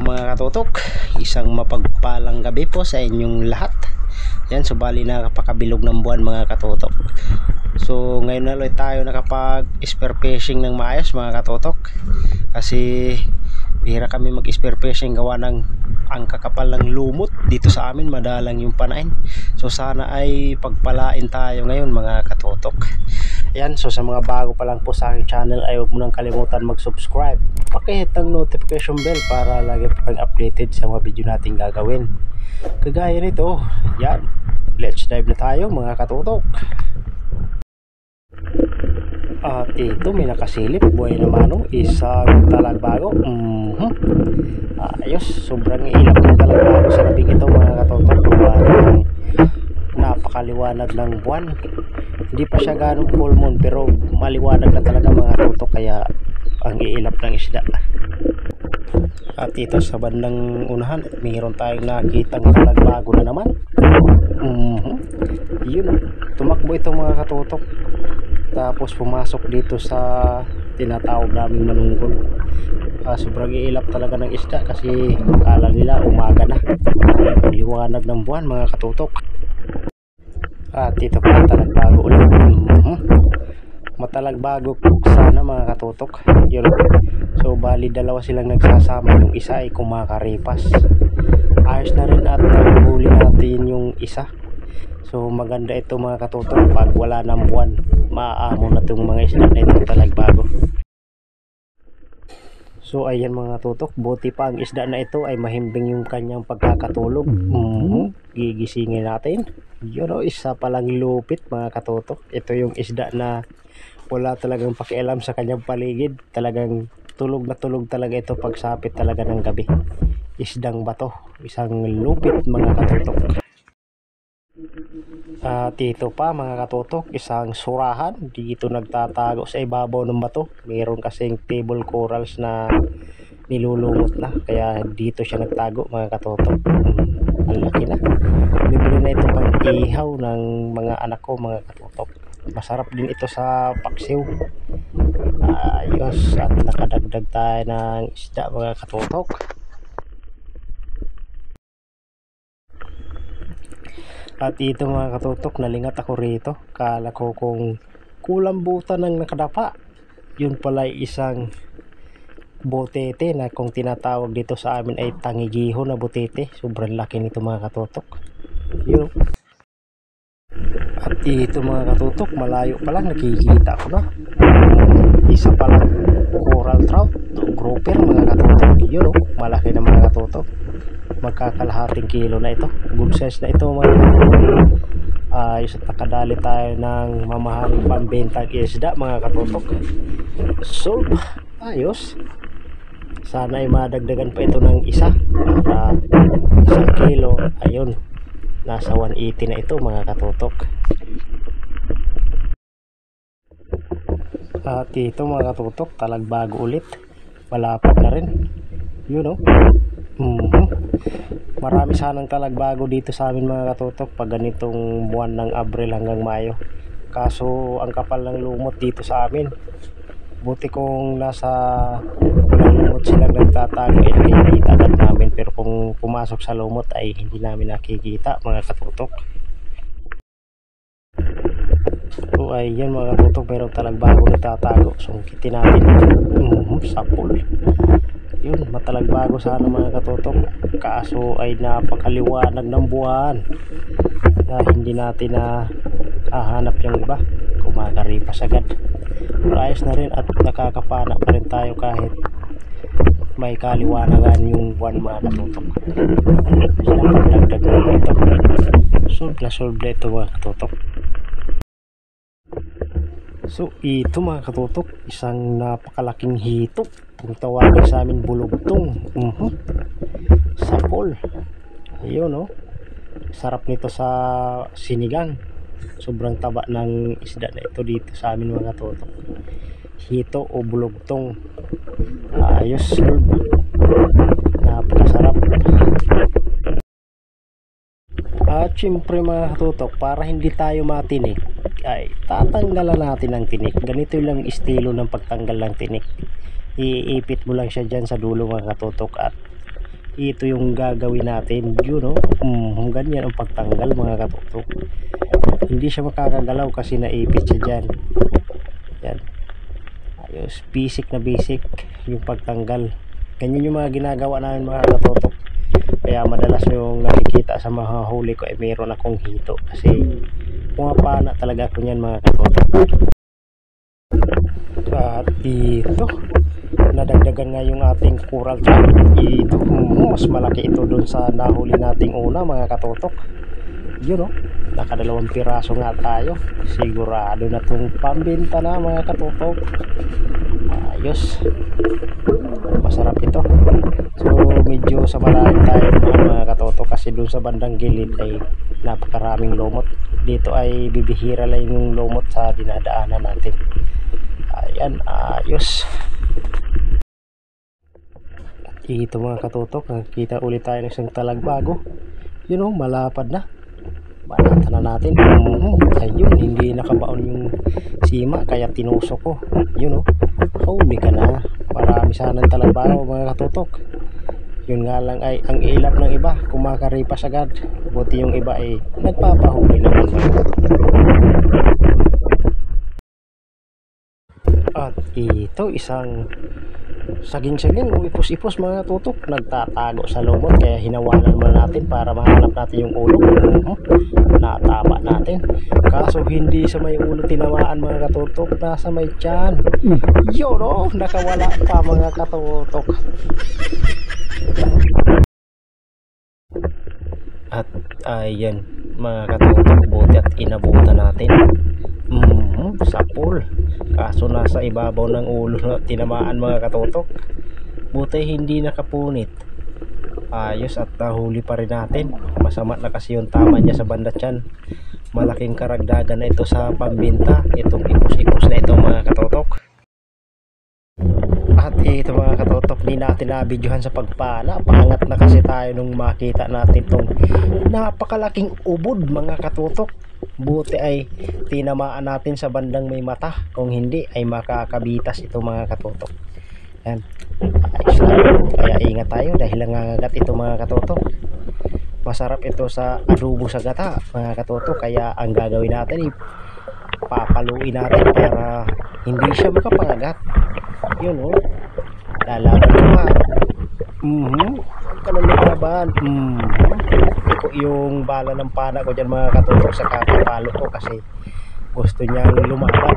mga katutok, isang mapagpalang gabi po sa inyong lahat. Yan, subali na kapakabilog ng buwan mga katutok. So ngayon na ulit tayo nakapag spear fishing ng maayos mga katutok. Kasi bihira kami mag spear fishing gawa ng ang kakapal ng lumot dito sa amin, madalang yung panain. So sana ay pagpalain tayo ngayon mga katutok. Yan, so sa mga bago pa lang po sa aking channel ay huwag mo nang kalimutan mag-subscribe. Pakihit ang notification bell para lagi po kang updated sa mga video natin gagawin. Kagaya nito, yan. Let's dive na tayo mga katutok. At ito may nakasilip, buhay naman o, isang talagbago. Ayos, sobrang ilap ng talagbago sa labing ito mga katutok. Napakaliwanag ng buwan. Hindi pa siya ganong full moon pero maliwanag na talaga mga tutok, kaya ang iilap ng isda. At ito sa bandang unahan mayroon tayong nakitang talagbago na naman. Yun, tumakbo ito mga katutok, tapos pumasok dito sa tinatawag naming manungkol. Sobrang iilap talaga ng isda kasi akala nila umaga na, ang liwanag ng buwan mga katutok. At ito pa talagbago ulit. Matalagbago sana mga katutok. Yun. So bali dalawa silang nagsasama, yung isa ay kumakaripas. Ayos na rin at huli natin yung isa. So maganda ito mga katutok, pag wala ng buwan maaamo na itong mga isda na itong talagbago. So ayan mga tutok, buti pa ang isda na ito ay mahimbing yung kanyang pagkakatulog. Gigisingin natin. Yun o, isa palang lupit mga katutok. Ito yung isda na wala talagang pakialam sa kanyang paligid. Talagang tulog na tulog talaga ito pagsapit talaga ng gabi. Isdang bato, isang lupit mga katutok. At ito pa mga katutok, isang surahan. Dito nagtatago sa ibabaw ng bato. Mayroon kasing table corals na nilulungot na, kaya dito siya nagtago mga katutok. Ang laki na. Libre na ito pang ihaw ng mga anak ko mga katutok. Masarap din ito sa paksiw. Ayos, at nakadagdag tayo ng isda mga katutok. At ito mga katutok, nalingat ako rito. Kala ko kung kulambutan ng nakadapa, yun pala isang botete na kung tinatawag dito sa amin ay tangigiho na botete. Sobrang laki nito mga katutok. Yun. At ito mga katutok, malayo pa lang nakikita ko na isa palang coral trout, grouper mga katutok. Yun, malaki na mga katutok. Magkakalahating kilo na ito. Good size na ito mga katutok. Ayos, at nakadali tayo ng mamahaling pambentang isda mga katutok. So ayos, sana ay madagdagan pa ito ng isa para isang kilo. Ayun, nasa 180 na ito mga katutok. At ito mga katutok, talagbago ulit, malapit na rin. Yun o. Marami sanang talagbago dito sa amin mga katutok pag ganitong buwan ng Abril hanggang Mayo. Kaso ang kapal ng lumot dito sa amin. Buti kung nasa walang lumot silang nagtatago ay nakikita agad namin, pero kung pumasok sa lumot ay hindi namin nakikita mga katutok. So ayan mga katutok, mayroong talagbago nagtatago. Sungkitin natin. Sapol. Yun, matalagbago sana mga katutok, kaso ay napakaliwanag ng buwan na hindi natin na hahanap yung iba, kumakaripas agad. Pero ayos na rin at nakakapana pa rin tayo kahit may kaliwanagan yung buwan mga katutok. Sinapagdagdag na ito, solve na ito mga katutok. So ito mga katutok, isang napakalaking hito, kung tawagin sa amin bulugtong. Sapol. Ayun o, sarap nito sa sinigang. Sobrang taba ng isda na ito dito sa amin mga katutok. Hito o bulugtong. Ayos, serve. Napakasarap. At syempre mga katutok, para hindi tayo matinik ay tatanggalan natin ng tinik. Ganito lang estilo ng pagtanggal ng tinik. Iipit mo lang siya dyan sa dulo mga katutok at ito yung gagawin natin. Yun, no? Ganyan ang pagtanggal mga katutok. Hindi siya makakagalaw kasi naipit siya dyan. Yan. Ayos, basic na basic yung pagtanggal. Ganyan yung mga ginagawa namin mga katutok. Kaya madalas yung nakikita sa mga huli ko ay meron akong hito. Kasi pumapana talaga ako niyan mga katutok. At ito, nadagdagan nga yung ating coral trap. Ito, mas malaki ito dun sa nahuli nating una mga katutok. Yun, oh, nakadalawang piraso nga tayo. Sigurado na itong pambenta na mga katutok. Ayos, masarap ito. So medyo sa malalim tayo mga katutok kasi dun sa bandang gilid ay napakaraming lumot. Dito ay bibihira lang yung lumot sa dinadaanan natin. Ayan, ayos. Ito mga katutok, nakikita ulit tayo ng isang talagbago. Yun, oh, malapad na. Banatan na natin. Ayun, hindi nakabaon yung sima kaya tinusok ko. Yun, oh, huli ka na. Marami sanang talagbago mga katutok. Yun nga lang ay ang ilap ng iba kumakaripas agad. Buti yung iba ay nagpapahuli naman mga katutok. At ito, isang saging-saging o ipos-ipos mga tutok, nagtatago sa lumot kaya hinawalan mo natin para mahanap natin yung ulo. Natama natin, kaso hindi sa may ulo tinamaan mga katutok, nasa may tiyan. Yun, oh, nakawala pa mga katutok. At ayan mga katutok, buti at inabutan natin. Sapul, kaso nasa ibabaw ng ulo na tinamaan mga katutok. Buti hindi nakapunit. Ayos at nahuli pa rin natin. Masama na kasi yung tama niya sa banda tiyan. Malaking karagdagan na ito sa pambinta, itong ipos-ipos na ito mga katutok. At ito mga katutok, di natin nabidyohan sa pagpana. Paangat na kasi tayo nung makita natin itong napakalaking ubod mga katutok. Buti ay tinamaan natin sa bandang may mata. Kung hindi ay makakabitas ito mga katutok. Yan. Ayos lang. Kaya ingat tayo dahil nangangagat ito mga katutok. Masarap ito sa adobo sa gata mga katutok. Kaya ang gagawin natin ay papaluin natin para hindi siya makapangagat. Yun, oh. Lalaban ko pa. Kanalaban. Yung bala ng pana ko dyan mga katutok sa kakapalo ko kasi gusto niyang lumaban.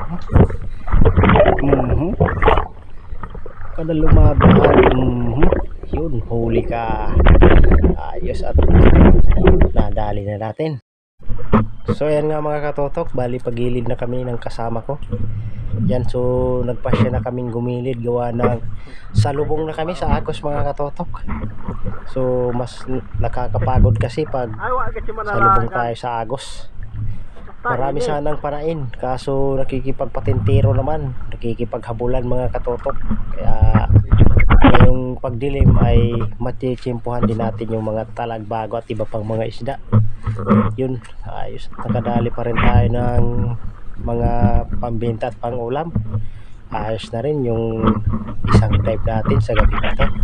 Kada lumaban. Yun, huli ka. Ayos at nadali na natin. So yan nga mga katutok, bali pagilid na kami ng kasama ko. Yan, so nagpasya na kaming gumilid gawa ng salubong na kami sa Agos mga katutok. So mas nakakapagod kasi pag salubong tayo sa Agos. Marami sanang parain kaso nakikipagpatintero naman, nakikipaghabulan mga katutok. Kaya ngayong pagdilim ay matitsimpuhan din natin yung mga talagbago at iba pang mga isda. Yun, ayos, nakadali pa rin tayo ng mga pambenta at pangulam. Ayos na rin yung isang dive natin sa gabi na to.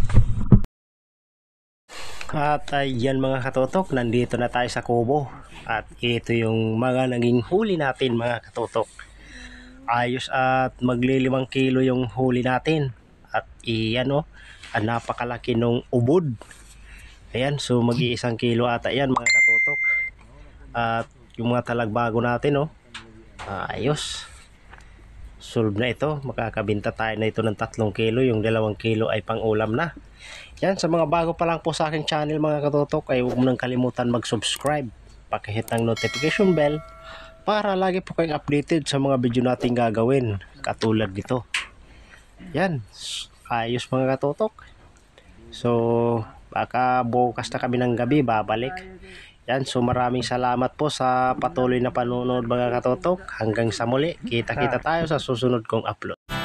At ayan mga katutok, nandito na tayo sa kubo. At ito yung mga naging huli natin mga katutok. Ayos at magli5 kilo yung huli natin. At iyan, oh, ang napakalaki nung ubod. Ayan, so mag-1 kilo ata yan mga katutok. At yung mga talagbago natin, oh, ayos, solve na ito. Makakabinta tayo na ito ng 3 kilo. Yung 2 kilo ay pang ulam na. Yan, sa mga bago pa lang po sa aking channel mga katutok ay huwag mo nang kalimutan mag-subscribe, pakihit ng notification bell para lagi po kayong updated sa mga video natin gagawin katulad nito. Yan, ayos mga katutok. So baka bukas na kami ng gabi babalik. Yan, so maraming salamat po sa patuloy na panonood mga katutok. Hanggang sa muli, kita-kita tayo sa susunod kong upload.